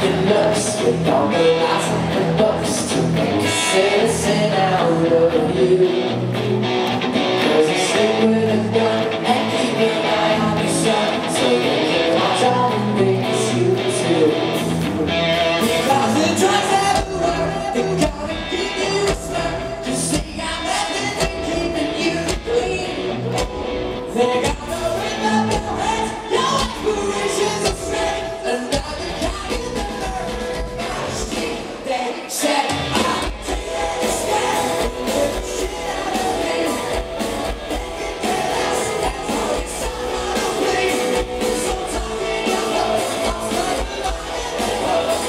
It looks with all the lies of the books to make a citizen out of you. Cause you sleep with a gun and keep an eye on your son, so they can watch all the things you do. Because the drugs everywhere, they're gonna give you a slur. Just say I'm everything keeping you clean. They got no ring up your hands, your aspirations are straight. Another guy in the murder on the street. They said I'm taking a stand with the shit out of me. They can get us, that's all you someone to please. So talking your love, I'll start a line in the house.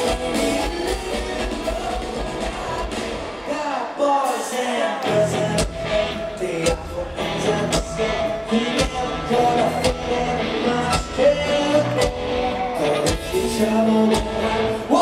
Got boys and girls and the awful things in the skin. He never could have fit in my kid. But if you trouble me,